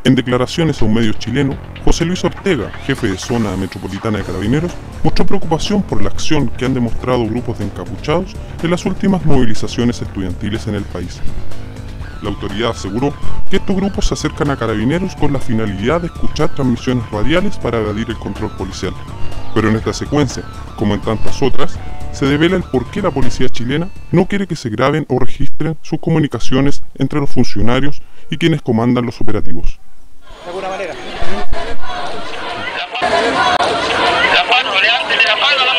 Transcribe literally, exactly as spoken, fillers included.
En declaraciones a un medio chileno, José Luis Ortega, jefe de zona metropolitana de Carabineros, mostró preocupación por la acción que han demostrado grupos de encapuchados en las últimas movilizaciones estudiantiles en el país. La autoridad aseguró que estos grupos se acercan a Carabineros con la finalidad de escuchar transmisiones radiales para evadir el control policial. Pero en esta secuencia, como en tantas otras, se devela el por qué la policía chilena no quiere que se graben o registren sus comunicaciones entre los funcionarios y quienes comandan los operativos. De alguna manera. La mano, le antes de la mano,